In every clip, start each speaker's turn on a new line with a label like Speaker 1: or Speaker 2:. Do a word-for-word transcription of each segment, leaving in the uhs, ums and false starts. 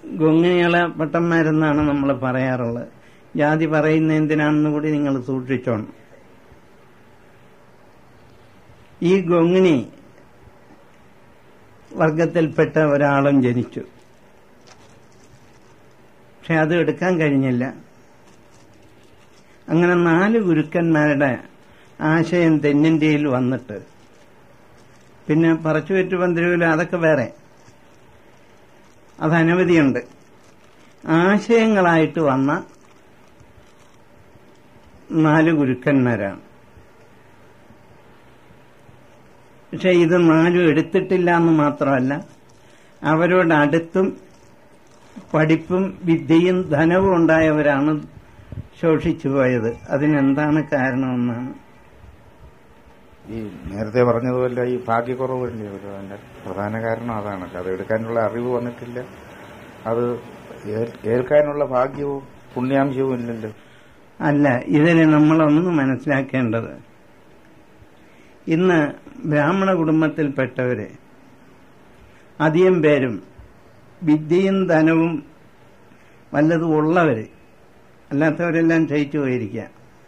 Speaker 1: ഗുങ്ങിണികളെ പട്ടന്മാരെന്നാണ് നമ്മൾ പറയാറുള്ളത്. ജാതി പറയുന്ന എന്തിനാണെന്ന് കൂടി നിങ്ങൾ സൂക്ഷിച്ചോണം. ഈ ഗുങ്ങിണി വർഗത്തിൽപ്പെട്ട ഒരാളും ജനിച്ചു. പക്ഷെ അത് എടുക്കാൻ കഴിഞ്ഞില്ല. അങ്ങനെ നാല് ഗുരുക്കന്മാരുടെ ആശയം തെന്നിന്ത്യയിൽ വന്നിട്ട് പിന്നെ പറച്ചുപെറ്റു പന്തിരൂല അതൊക്കെ വേറെ, അത് അനവധിയുണ്ട്. ആശയങ്ങളായിട്ട് വന്ന നാല് ഗുരുക്കന്മാരാണ്. പക്ഷെ ഇത് നാലും എടുത്തിട്ടില്ല എന്ന് മാത്രമല്ല, അവരോട് അടുത്തും പഠിപ്പും വിദ്യയും ധനവും ഉണ്ടായവരാണ് ശോഷിച്ചു പോയത്. അതിനെന്താണ് കാരണമെന്നാണ്
Speaker 2: ഈ നേരത്തെ പറഞ്ഞതുപോലെ ഈ ഭാഗ്യക്കുറവ് തന്നെയാണ് അതിന്റെ പ്രധാന കാരണം. അതാണ് അത് എടുക്കാനുള്ള അറിവ് വന്നിട്ടില്ല, അത് ഏൽക്കാനുള്ള ഭാഗ്യവും പുണ്യാംശവും ഇല്ലല്ലോ.
Speaker 1: അല്ല, ഇതിന് നമ്മളൊന്ന് മനസ്സിലാക്കേണ്ടത്, ഇന്ന് ബ്രാഹ്മണ കുടുംബത്തിൽപ്പെട്ടവര് അധികം പേരും വിദ്യയും ധനവും വല്ലതും ഉള്ളവര്, അല്ലാത്തവരെല്ലാം ക്ഷയിച്ചു പോയിരിക്കുക.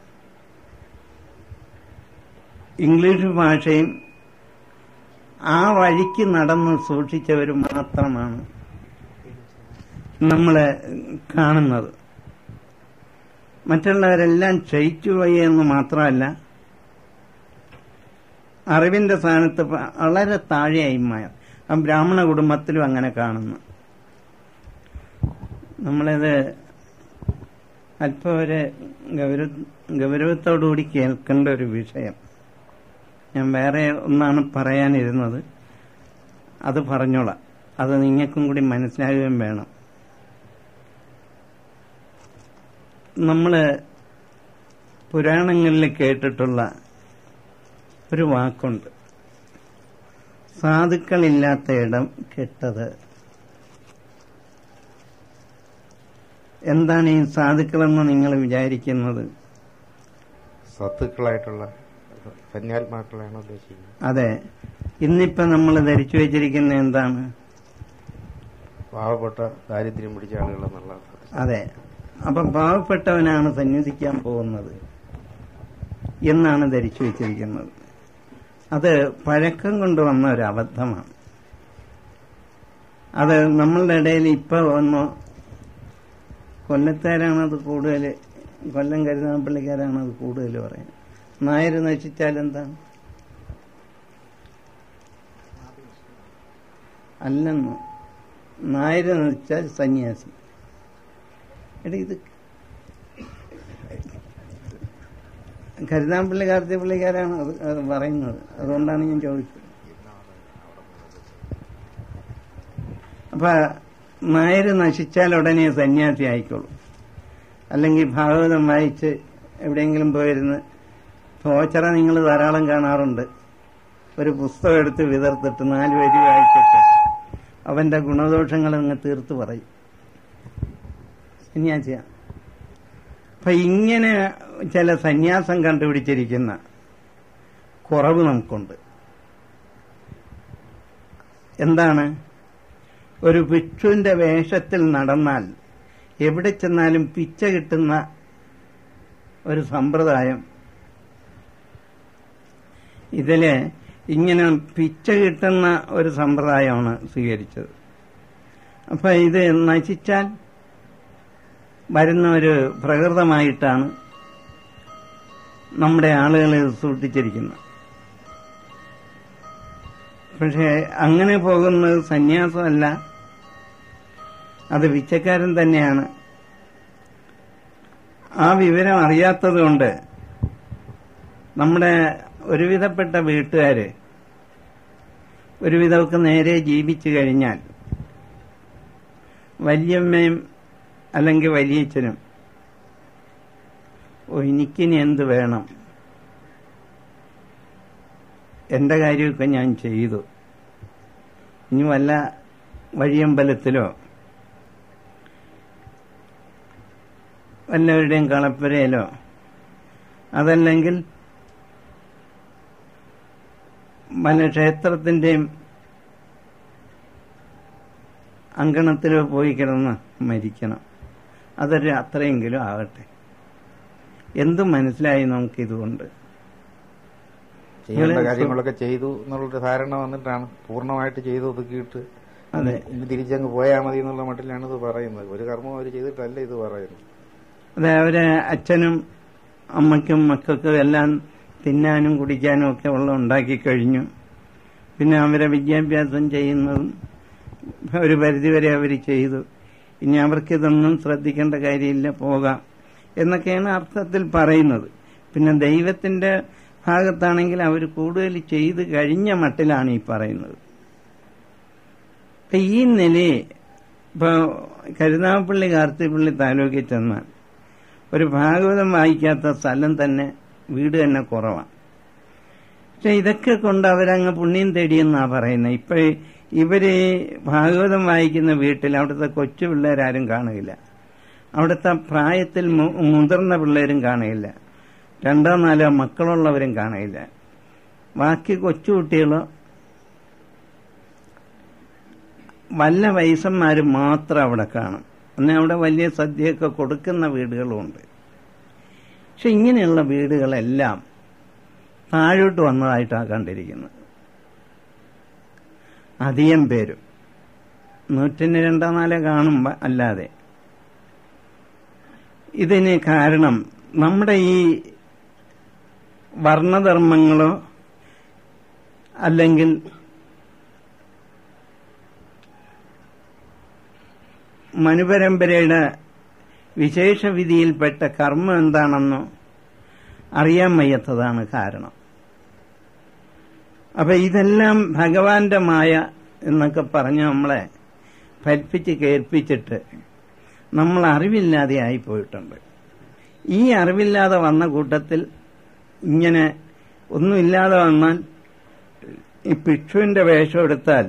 Speaker 1: ഇംഗ്ലീഷ് ഭാഷയും ആ വഴിക്ക് നടന്ന് സൂക്ഷിച്ചവർ മാത്രമാണ് നമ്മൾ കാണുന്നത്. മറ്റുള്ളവരെല്ലാം ക്ഷയിച്ചുപോയി എന്ന് മാത്രമല്ല, അറിവിന്റെ സ്ഥാനത്ത് വളരെ താഴെയായി മാറി. ആ ബ്രാഹ്മണ കുടുംബത്തിലും അങ്ങനെ കാണുന്നു. നമ്മളിത് അല്പം ഒരു ഗൗരവ ഗൗരവത്തോടുകൂടി കേൾക്കേണ്ട ഒരു വിഷയം. ഞാൻ വേറെ ഒന്നാണ് പറയാനിരുന്നത്, അത് പറഞ്ഞോളാം. അത് നിങ്ങൾക്കും കൂടി മനസ്സിലാകുകയും വേണം. നമ്മൾ പുരാണങ്ങളിൽ കേട്ടിട്ടുള്ള ഒരു വാക്കുണ്ട്, സാധുക്കളില്ലാത്ത ഇടം കെട്ടത്. എന്താണ് ഈ സാധുക്കളെന്ന് നിങ്ങൾ വിചാരിക്കുന്നത്?
Speaker 2: സത്തുക്കളായിട്ടുള്ള സന്യാത്മാക്കളാണ് ഉദ്ദേശിക്കുന്നത്.
Speaker 1: അതെ. ഇന്നിപ്പോ നമ്മൾ ധരിച്ചു വെച്ചിരിക്കുന്ന എന്താണ്?
Speaker 2: പാവപ്പെട്ട ദാരിദ്ര്യം പിടിച്ച ആളുകളെന്നുള്ള.
Speaker 1: അതെ. അപ്പൊ പാവപ്പെട്ടവനാണ് സന്യസിക്കാൻ പോകുന്നത് എന്നാണ് ധരിച്ചു വെച്ചിരിക്കുന്നത്. അത് പഴക്കം കൊണ്ടുവന്ന ഒരു അബദ്ധമാണ്. അത് നമ്മളുടെ ഇടയിൽ ഇപ്പൊ വന്നു. കൊല്ലത്തേരാണത് കൂടുതൽ, കൊല്ലം കരുനാഗപ്പള്ളിക്കാരാണത് കൂടുതൽ പറയുന്നത്. നായർ നശിച്ചാൽ എന്താണ്? അല്ലെന്ന്, നായർ നശിച്ചാൽ സന്യാസി. എടാ, ഇത് കരുനാഗപ്പള്ളി കാർത്തികപ്പള്ളിക്കാരാണ് അത് പറയുന്നത്. അതുകൊണ്ടാണ് ഞാൻ ചോദിച്ചത്. അപ്പൊ നായർ നശിച്ചാൽ ഉടനെ സന്യാസി ആയിക്കോളൂ. അല്ലെങ്കിൽ ഭാഗവതം വായിച്ച് എവിടെയെങ്കിലും പോയിരുന്ന്, ഓച്ചറ നിങ്ങൾ ധാരാളം കാണാറുണ്ട്, ഒരു പുസ്തകം എടുത്ത് വിതർത്തിട്ട് നാല് വരി വായിച്ചിട്ട് അവന്റെ ഗുണദോഷങ്ങൾ അങ്ങ് തീർത്ത് പറയും, സന്യാസിയാണ്. അപ്പൊ ഇങ്ങനെ ചില സന്യാസം കണ്ടുപിടിച്ചിരിക്കുന്ന കുറവ് നമുക്കുണ്ട്. എന്താണ്? ഒരു ഭിക്ഷുവിന്റെ വേഷത്തിൽ നടന്നാൽ എവിടെ ചെന്നാലും പിച്ച കിട്ടുന്ന ഒരു സമ്പ്രദായം. ഇതില് ഇങ്ങനെ പിച്ച കിട്ടുന്ന ഒരു സമ്പ്രദായമാണ് സ്വീകരിച്ചത്. അപ്പൊ ഇത് നശിച്ചാൽ വരുന്ന ഒരു പ്രകൃതമായിട്ടാണ് നമ്മുടെ ആളുകൾ സൂക്ഷിച്ചിരിക്കുന്നത്. പക്ഷെ അങ്ങനെ പോകുന്നത് സന്യാസമല്ല, അത് പിച്ചക്കാരൻ തന്നെയാണ്. ആ വിവരം അറിയാത്തതുകൊണ്ട് നമ്മുടെ ഒരുവിധപ്പെട്ട വീട്ടുകാര് ഒരുവിധമൊക്കെ നേരെ ജീവിച്ചു കഴിഞ്ഞാൽ വല്യമ്മയും അല്ലെങ്കിൽ വലിയച്ഛനും, ഓ എനിക്കിനി എന്ത് വേണം, എന്റെ കാര്യമൊക്കെ ഞാൻ ചെയ്തു, ഇനി വല്ല വഴിയമ്പലത്തിലോ വല്ലവരുടെയും കളപ്പുരയിലോ അതല്ലെങ്കിൽ വല്ല ക്ഷേത്രത്തിന്റെയും അങ്കണത്തിൽ പോയി കിടന്ന് മരിക്കണം. അതൊരു അത്രയെങ്കിലും ആകട്ടെ. എന്തും മനസ്സിലായി നമുക്കിതുകൊണ്ട്.
Speaker 2: ചെയ്യേണ്ട കാര്യങ്ങളൊക്കെ ചെയ്തു എന്നുള്ളൊരു ധാരണ വന്നിട്ടാണ് പൂർണ്ണമായിട്ട് ചെയ്ത് ഒതുക്കിയിട്ട്
Speaker 1: അതെ
Speaker 2: ഇനി തിരിച്ചങ്ങ് പോയാൽ മതി എന്നുള്ള മട്ടിലാണ് ഇത് പറയുന്നത്. ഒരു കർമ്മം അവർ ചെയ്തിട്ടല്ല ഇത് പറയുന്നത്.
Speaker 1: അതെ, അവരെ അച്ഛനും അമ്മയ്ക്കും മക്കൾക്കും എല്ലാം തിന്നാനും കുടിക്കാനും ഒക്കെ ഉള്ള ഉണ്ടാക്കി കഴിഞ്ഞു. പിന്നെ അവരെ വിദ്യാഭ്യാസം ചെയ്യുന്നതും ഒരു പരിധിവരെ അവർ ചെയ്തു. ഇനി അവർക്കിതൊന്നും ശ്രദ്ധിക്കേണ്ട കാര്യമില്ല, പോകാം എന്നൊക്കെയാണ് അർത്ഥത്തിൽ പറയുന്നത്. പിന്നെ ദൈവത്തിന്റെ ഭാഗത്താണെങ്കിൽ അവർ കൂടുതൽ ചെയ്ത് കഴിഞ്ഞ മട്ടിലാണ് ഈ പറയുന്നത്. ഈ നിലയെ ഇപ്പൊ കരുനാഗപ്പള്ളി കാർത്തികപ്പള്ളി താലൂക്കിൽ ചെന്നാൽ ഒരു ഭാഗവതം വായിക്കാത്ത സ്ഥലം തന്നെ വീട് തന്നെ കുറവാണ്. പക്ഷെ ഇതൊക്കെ കൊണ്ട് അവരങ്ങ് പുണ്യം തേടിയെന്നാ പറയുന്നത്. ഇപ്പൊ ഇവര് ഭാഗവതം വായിക്കുന്ന വീട്ടിൽ അവിടുത്തെ കൊച്ചു പിള്ളേരാരും കാണുകയില്ല, അവിടുത്തെ പ്രായത്തിൽ മുതിർന്ന പിള്ളേരും കാണുകയില്ല, രണ്ടോ നാലോ മക്കളുള്ളവരും കാണുകയില്ല. ബാക്കി കൊച്ചുകുട്ടികളോ വല്ല വയസ്സന്മാരും മാത്രം അവിടെ കാണും. എന്നാൽ അവിടെ വലിയ സദ്യയൊക്കെ കൊടുക്കുന്ന വീടുകളുമുണ്ട്. പക്ഷെ ഇങ്ങനെയുള്ള വീടുകളെല്ലാം താഴോട്ട് വന്നതായിട്ടാണ് കണ്ടിരിക്കുന്നത്. അധികം പേരും നൂറ്റിന് രണ്ടോ നാലോ കാണുമ്പോ അല്ലാതെ. ഇതിന് കാരണം നമ്മുടെ ഈ വർണ്ണധർമ്മങ്ങളോ അല്ലെങ്കിൽ മനുപരമ്പരയുടെ വിശേഷവിധിയിൽപ്പെട്ട കർമ്മം എന്താണെന്നോ അറിയാൻ വയ്യാത്തതാണ് കാരണം. അപ്പൊ ഇതെല്ലാം ഭഗവാന്റെ മായ എന്നൊക്കെ പറഞ്ഞ് നമ്മളെ ഫലിപ്പിച്ച് കേൾപ്പിച്ചിട്ട് നമ്മൾ അറിവില്ലാതെ ആയിപ്പോയിട്ടുണ്ട്. ഈ അറിവില്ലാതെ വന്ന കൂട്ടത്തിൽ ഇങ്ങനെ ഒന്നുമില്ലാതെ വന്നാൽ ഈ ഭിക്ഷുവിന്റെ വേഷം എടുത്താൽ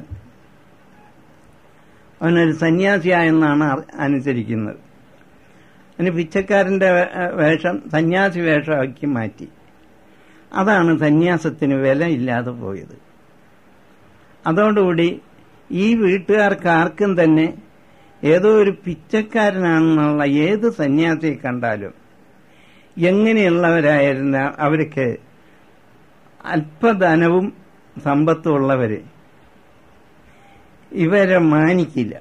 Speaker 1: അവനൊരു സന്യാസിയായെന്നാണ് അനുസരിക്കുന്നത്. അതിന് പിച്ചക്കാരന്റെ വേഷം സന്യാസി വേഷമാക്കി മാറ്റി. അതാണ് സന്യാസത്തിന് വില ഇല്ലാതെ പോയത്. അതോടുകൂടി ഈ വീട്ടുകാർക്ക് ആർക്കും തന്നെ ഏതോ ഒരു പിച്ചക്കാരനാണെന്നുള്ള ഏത് സന്യാസിയെ കണ്ടാലും എങ്ങനെയുള്ളവരായിരുന്ന അവർക്ക് അല്പധനവും സമ്പത്തും ഉള്ളവര് ഇവരെ മാനിക്കില്ല.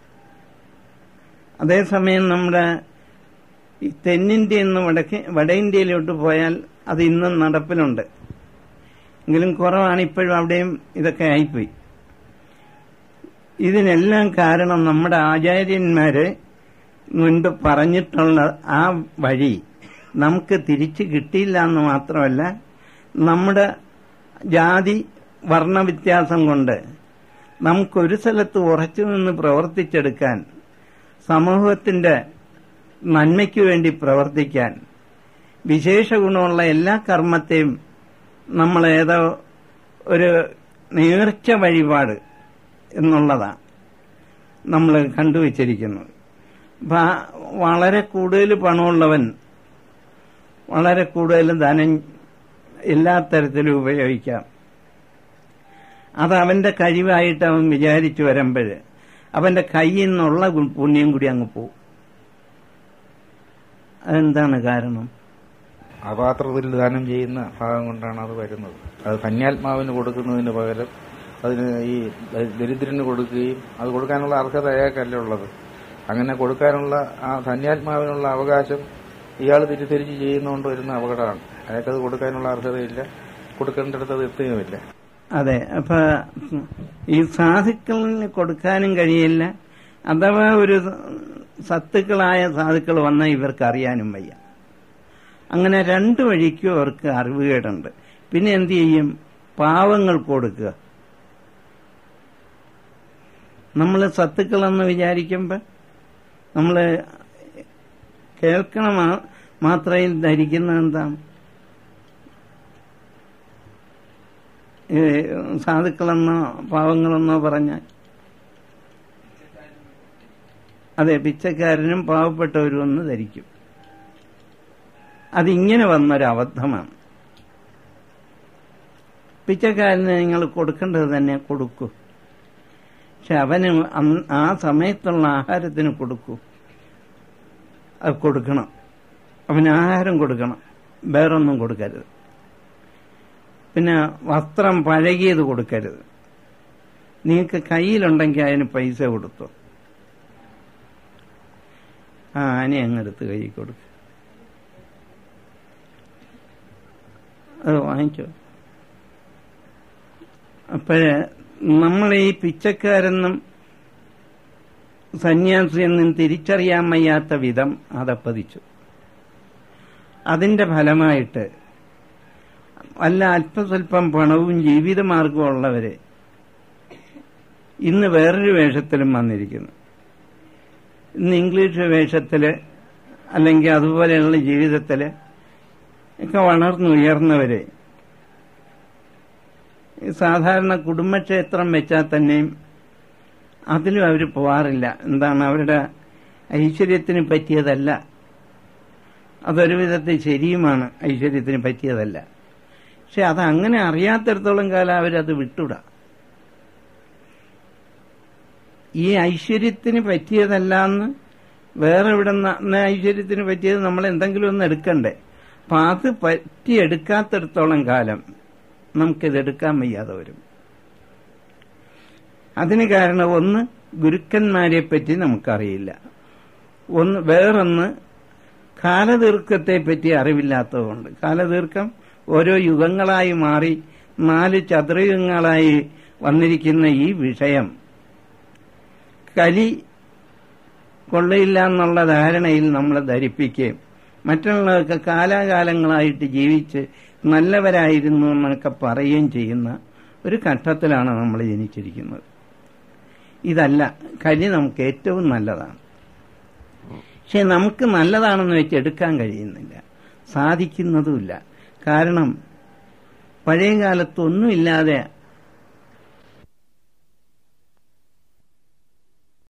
Speaker 1: അതേസമയം നമ്മുടെ ഈ തെന്നിന്ത്യയിൽ നിന്ന് വടക്ക് വട ഇന്ത്യയിലോട്ട് പോയാൽ അത് ഇന്നും നടപ്പിലുണ്ട്. എങ്കിലും കുറവാണ്. ഇപ്പോഴും അവിടെയും ഇതൊക്കെ ആയിപ്പോയി. ഇതിനെല്ലാം കാരണം നമ്മുടെ ആചാര്യന്മാര് മുൻപ് പറഞ്ഞിട്ടുള്ള ആ വഴി നമുക്ക് തിരിച്ചു കിട്ടിയില്ല എന്ന് മാത്രമല്ല, നമ്മുടെ ജാതി വർണ്ണവ്യത്യാസം കൊണ്ട് നമുക്കൊരു സ്ഥലത്ത് ഉറച്ചു നിന്ന് പ്രവർത്തിച്ചെടുക്കാൻ, സമൂഹത്തിന്റെ നന്മയ്ക്കു വേണ്ടി പ്രവർത്തിക്കാൻ, വിശേഷ ഗുണമുള്ള എല്ലാ കർമ്മത്തെയും നമ്മൾ ഏതോ ഒരു നേർച്ച വഴിപാട് എന്നുള്ളതാണ് നമ്മൾ കണ്ടുവച്ചിരിക്കുന്നത്. വളരെ കൂടുതൽ പണമുള്ളവൻ വളരെ കൂടുതൽ ധനം എല്ലാ തരത്തിലും ഉപയോഗിക്കാം. അത് അവന്റെ കഴിവായിട്ട് അവൻ വിചാരിച്ചു വരുമ്പോൾ അവന്റെ കയ്യിൽ നിന്നുള്ള പുണ്യം കൂടി അങ്ങ് പോകും. അതെന്താണ് കാരണം?
Speaker 2: അപാത്രത്തിൽ ദാനം ചെയ്യുന്ന ഭാഗം കൊണ്ടാണ് അത് വരുന്നത്. അത് ധന്യാത്മാവിന് കൊടുക്കുന്നതിന് പകരം അതിന് ഈ ദരിദ്രന് കൊടുക്കുകയും അത് കൊടുക്കാനുള്ള അർഹത അയാൾക്കല്ല ഉള്ളത്. അങ്ങനെ കൊടുക്കാനുള്ള ആ ധന്യാത്മാവിനുള്ള അവകാശം ഇയാൾ തിരിച്ചരിച്ച് ചെയ്യുന്നതുകൊണ്ട് വരുന്ന അപകടമാണ്. അയാൾക്കത് കൊടുക്കാനുള്ള അർഹതയില്ല, കൊടുക്കേണ്ടടുത്ത് അത് എത്തുകയുമില്ല.
Speaker 1: അതെ, അപ്പൊ ഈ സാധുക്കളിന് കൊടുക്കാനും കഴിയില്ല. അഥവാ ഒരു സത്തുക്കളായ സാധുക്കൾ വന്നാൽ ഇവർക്ക് അറിയാനും വയ്യ. അങ്ങനെ രണ്ടു വഴിക്കും അവർക്ക് അറിവുകേടുണ്ട്. പിന്നെ എന്ത് ചെയ്യും? പാവങ്ങൾ കൊടുക്കുക. നമ്മൾ സത്തുക്കളെന്ന് വിചാരിക്കുമ്പോൾ നമ്മൾ കേൾക്കണ മാത്രയിൽ ധരിക്കുന്ന എന്താണ്? സാധുക്കളെന്നോ പാവങ്ങളെന്നോ പറഞ്ഞാൽ അതെ, പിച്ചക്കാരനും പാവപ്പെട്ടവരും എന്ന് ധരിക്കും. അതിങ്ങനെ വന്നൊരബദ്ധമാണ്. പിച്ചക്കാരന് നിങ്ങൾ കൊടുക്കേണ്ടത് തന്നെ കൊടുക്കൂ. പക്ഷെ അവന് അന്ന് ആ സമയത്തുള്ള ആഹാരത്തിന് കൊടുക്കൂ, അത് കൊടുക്കണം. അവന് ആഹാരം കൊടുക്കണം, വേറൊന്നും കൊടുക്കരുത്. പിന്നെ വസ്ത്രം പഴകിയത് കൊടുക്കരുത്. നിങ്ങൾക്ക് കയ്യിലുണ്ടെങ്കിൽ അതിന് പൈസ കൊടുത്തു, ആ ആനെ അങ്ങെടുത്ത് കൈ കൊടുക്കുക, അത് വാങ്ങിച്ചോ. അപ്പോഴേ നമ്മൾ ഈ പിച്ചക്കാരെന്നും സന്യാസിയെന്നും തിരിച്ചറിയാൻ വയ്യാത്ത വിധം അതപ്പതിച്ചു. അതിന്റെ ഫലമായിട്ട് വല്ല അല്പസ്വല്പം പണവും ജീവിതമാർഗവും ഉള്ളവരെ ഇന്ന് വേറൊരു വേഷത്തിലും വന്നിരിക്കുന്നു. ഇന്ന് ഇംഗ്ലീഷ് വേഷത്തില് അല്ലെങ്കിൽ അതുപോലെയുള്ള ജീവിതത്തില് ഒക്കെ വളർന്നുയർന്നവരെ സാധാരണ കുടുംബക്ഷേത്രം വെച്ചാൽ തന്നെയും അതിലും അവർ പോവാറില്ല. എന്താണ്, അവരുടെ ഐശ്വര്യത്തിന് പറ്റിയതല്ല. അതൊരു വിധത്തിൽ ശരിയുമാണ്, ഐശ്വര്യത്തിന് പറ്റിയതല്ല. പക്ഷെ അത് അങ്ങനെ അറിയാത്തിടത്തോളം കാലം അവരത് വിട്ടുവിടാ. ഈ ഐശ്വര്യത്തിന് പറ്റിയതല്ല എന്ന് വേറെ ഇവിടെ ഐശ്വര്യത്തിന് പറ്റിയത് നമ്മൾ എന്തെങ്കിലും ഒന്ന് എടുക്കണ്ടേ. അപ്പൊ അത് പറ്റിയെടുക്കാത്തിടത്തോളം കാലം നമുക്കിതെടുക്കാൻ വയ്യാതെ വരും. അതിന് കാരണം ഒന്ന്, ഗുരുക്കന്മാരെ പറ്റി നമുക്കറിയില്ല. ഒന്ന് വേറൊന്ന്, കാലദീർഘത്തെ പറ്റി അറിവില്ലാത്തതുകൊണ്ട്. കാലദീർഘം ഓരോ യുഗങ്ങളായി മാറി നാല് ചതുരയുഗങ്ങളായി വന്നിരിക്കുന്ന ഈ വിഷയം കലി കൊള്ളയില്ല എന്നുള്ള ധാരണയിൽ നമ്മളെ ധരിപ്പിക്കുകയും മറ്റുള്ളവർക്ക് കാലാകാലങ്ങളായിട്ട് ജീവിച്ച് നല്ലവരായിരുന്നു എന്നൊക്കെ പറയുകയും ചെയ്യുന്ന ഒരു ഘട്ടത്തിലാണ് നമ്മൾ ജനിച്ചിരിക്കുന്നത്. ഇതല്ല, കലി നമുക്ക് ഏറ്റവും നല്ലതാണ്. പക്ഷെ നമുക്ക് നല്ലതാണെന്ന് വെച്ച് എടുക്കാൻ കഴിയുന്നില്ല, സാധിക്കുന്നതുമില്ല. കാരണം പഴയ കാലത്തൊന്നുമില്ലാതെ